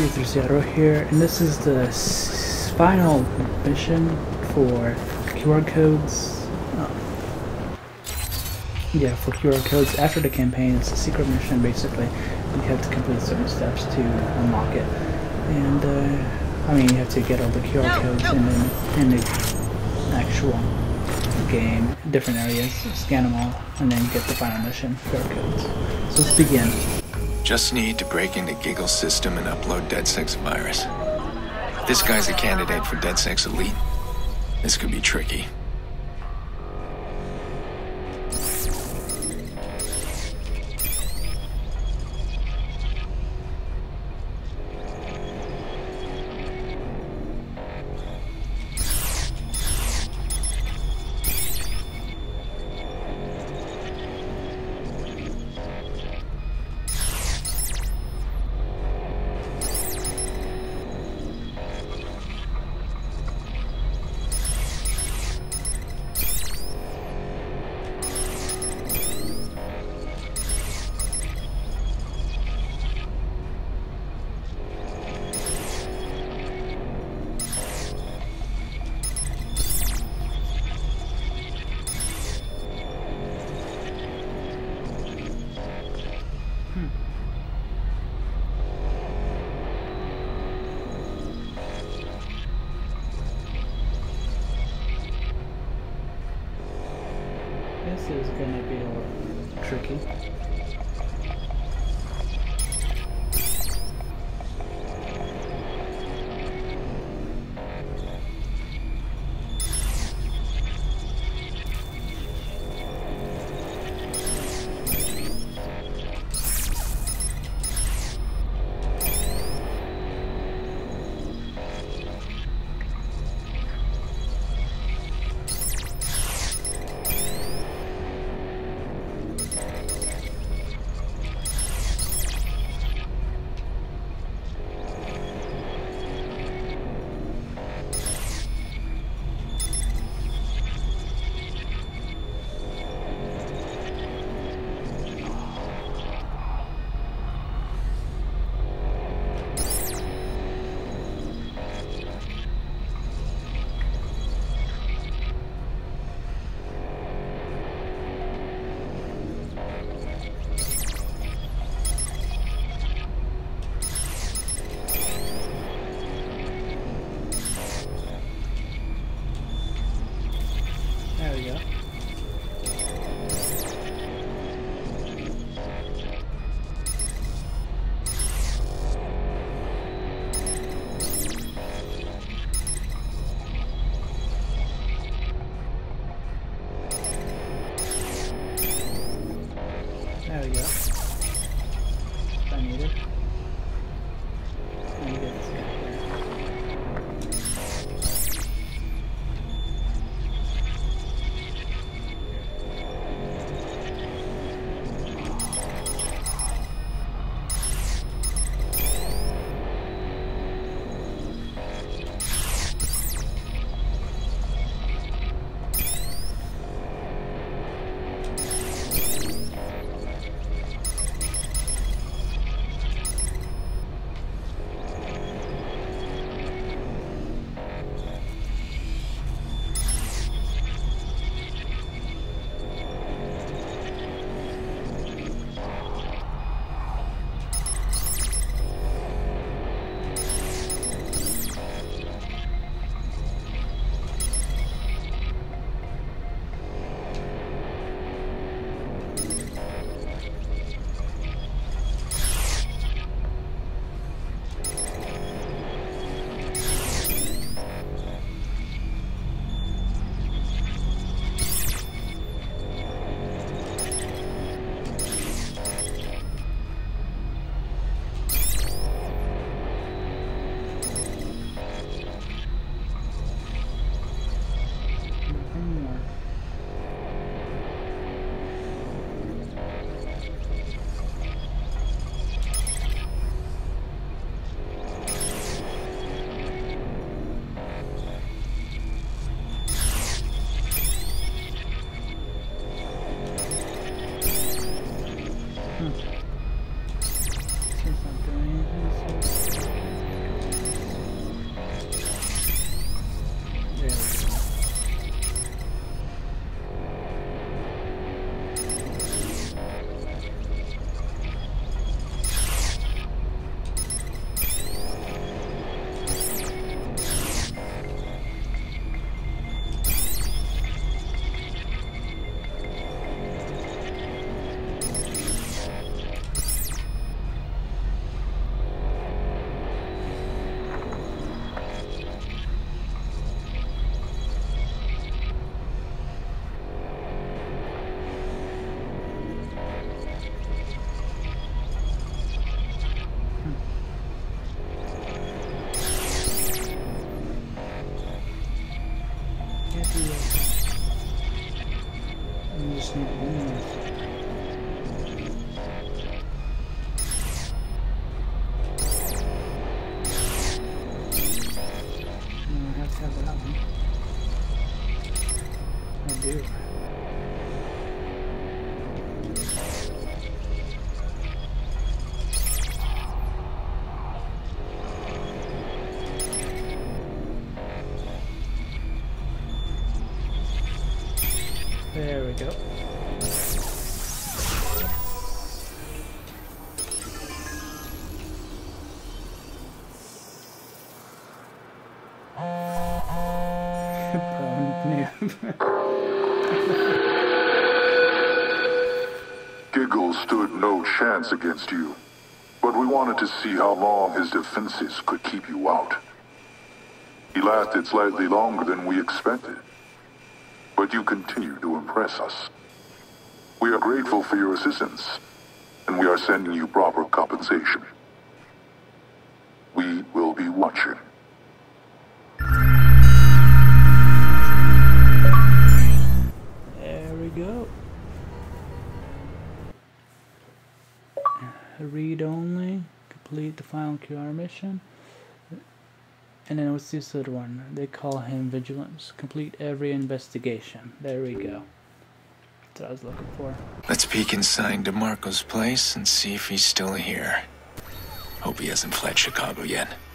Zero here, and this is the final mission for QR codes. Yeah, for QR codes after the campaign. It's a secret mission basically. You have to complete certain steps to unlock it, and I mean, you have to get all the QR codes in the actual game, different areas, scan them all, and then get the final mission QR codes. So let's begin. Just need to break into Giggle's system and upload DedSec's virus. If this guy's a candidate for DedSec's Elite, this could be tricky. This is gonna be a little tricky. There we go. There we go. I need it. Let me get this guy here. Since I'm doing this, go. Giggles stood no chance against you, but we wanted to see how long his defenses could keep you out. He lasted slightly longer than we expected, but you continue to impress us. We are grateful for your assistance, and we are sending you proper compensation. We will be watching. There we go. Read only. Complete the final QR mission. And then what's this other one? They call him Vigilance. Complete every investigation. There we go. That's what I was looking for. Let's peek inside DeMarco's place and see if he's still here. Hope he hasn't fled Chicago yet.